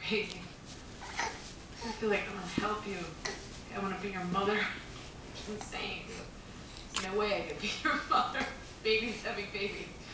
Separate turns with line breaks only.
baby. I feel like I want to help you. I want to be your mother. It's insane. There's no way I could be your mother. Baby's having baby.